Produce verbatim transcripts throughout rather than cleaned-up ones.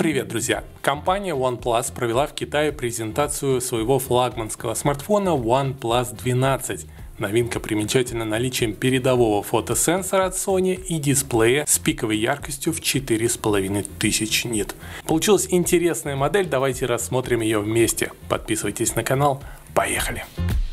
Привет, друзья! Компания OnePlus провела в Китае презентацию своего флагманского смартфона OnePlus двенадцать. Новинка примечательна наличием передового фотосенсора от Sony и дисплея с пиковой яркостью в четыре с половиной тысячи нит. Получилась интересная модель, давайте рассмотрим ее вместе. Подписывайтесь на канал, поехали!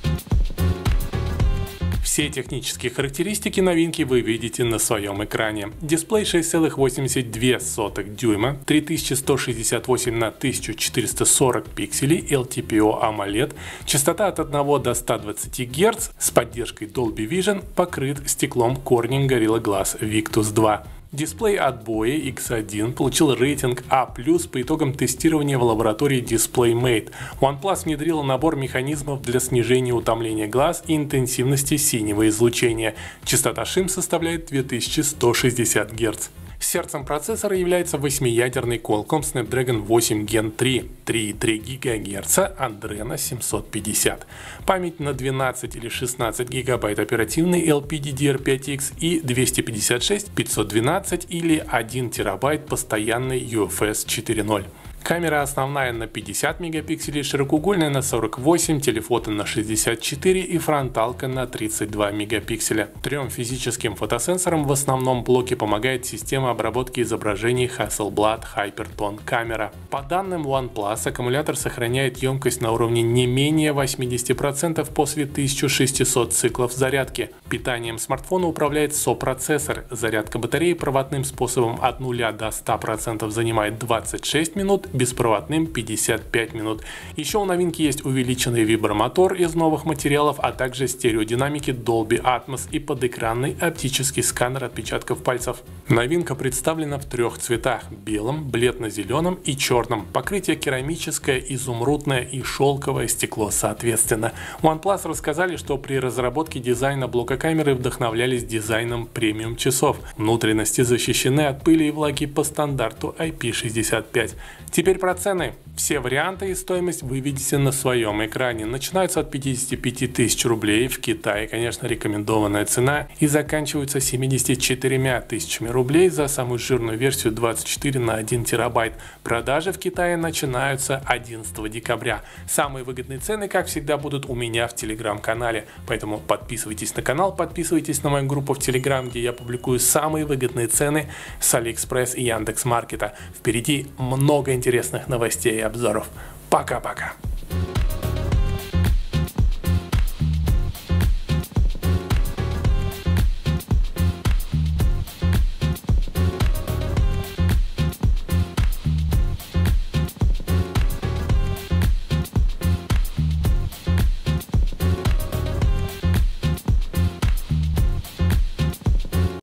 Все технические характеристики новинки вы видите на своем экране. Дисплей шесть целых восемьдесят две сотых дюйма, три тысячи сто шестьдесят восемь на тысячу четыреста сорок пикселей, эл ти пи о AMOLED, частота от одного до ста двадцати герц с поддержкой Dolby Vision, покрыт стеклом Corning Gorilla Glass Victus два. Дисплей от Boya икс один получил рейтинг А плюс по итогам тестирования в лаборатории DisplayMate. OnePlus внедрила набор механизмов для снижения утомления глаз и интенсивности синего излучения. Частота шим составляет две тысячи сто шестьдесят герц. Сердцем процессора является восьмиядерный Qualcomm Snapdragon восемь ген три, три и три гигагерца, Adreno семьсот пятьдесят. Память на двенадцать или шестнадцать гигабайт оперативной эл пи ди ди ар пять икс и двести пятьдесят шесть, пятьсот двенадцать или один терабайт постоянной ю эф эс четыре ноль. Камера основная на пятьдесят мегапикселей, широкоугольная на сорок восемь, телефото на шестьдесят четыре и фронталка на тридцать два мегапикселя. Трем физическим фотосенсорам в основном блоке помогает система обработки изображений Hasselblad HyperTone камера. По данным OnePlus, аккумулятор сохраняет емкость на уровне не менее восьмидесяти процентов после тысячи шестисот циклов зарядки. Питанием смартфона управляет сопроцессор. Зарядка батареи проводным способом от нуля до ста процентов занимает двадцать шесть минут, беспроводным пятьдесят пять минут. Еще у новинки есть увеличенный вибромотор из новых материалов, а также стереодинамики Dolby Atmos и подэкранный оптический сканер отпечатков пальцев. Новинка представлена в трех цветах: белом, бледно-зеленом и черном. Покрытие керамическое, изумрудное и шелковое стекло соответственно. OnePlus рассказали, что при разработке дизайна блока камеры вдохновлялись дизайном премиум часов. Внутренности защищены от пыли и влаги по стандарту ай пи шестьдесят пять. Теперь про цены. Все варианты и стоимость вы видите на своем экране. Начинаются от пятидесяти пяти тысяч рублей, в Китае, конечно, рекомендованная цена, и заканчиваются семидесятью четырьмя тысячами рублей за самую жирную версию двадцать четыре на один терабайт. Продажи в Китае начинаются одиннадцатого декабря. Самые выгодные цены, как всегда, будут у меня в телеграм-канале. Поэтому подписывайтесь на канал, подписывайтесь на мою группу в Телеграм, где я публикую самые выгодные цены с Алиэкспресс и Яндекс.Маркета. Впереди много интересных новостей и обзоров. Пока-пока.